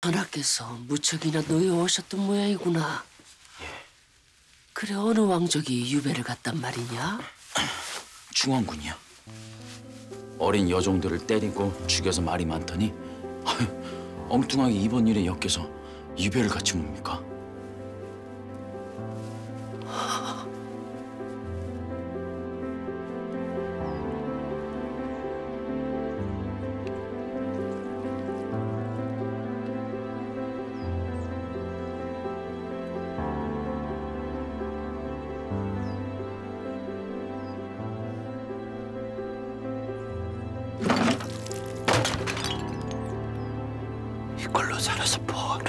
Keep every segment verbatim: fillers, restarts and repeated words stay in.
전하께서 무척이나 노여우셨던 모양이구나. 그래 어느 왕족이 유배를 갔단 말이냐? 중원군이요. 어린 여종들을 때리고 죽여서 말이 많더니 엉뚱하게 이번 일에 엮여서 유배를 같이 뭡니까? 이걸로 살아서 뭐하나?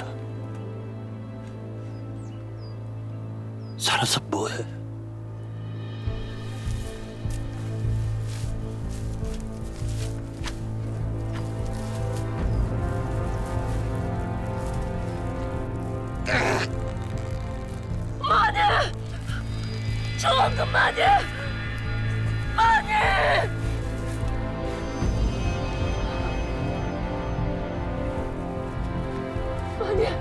살아서 뭐해? 마녀! 조금 마녀! 마녀! 마녀!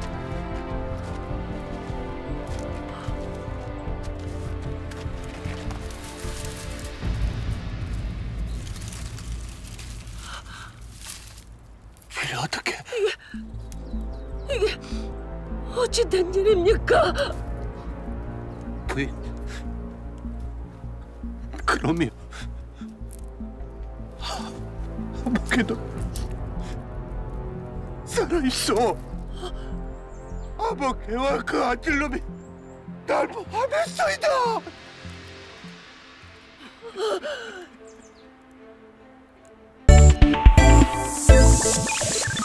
이게 어떻게? 이게 어찌 된 일입니까? 부인, 그러면 아무개도 살아있어. 아무개와 그 아들놈이 날 포함했소이다.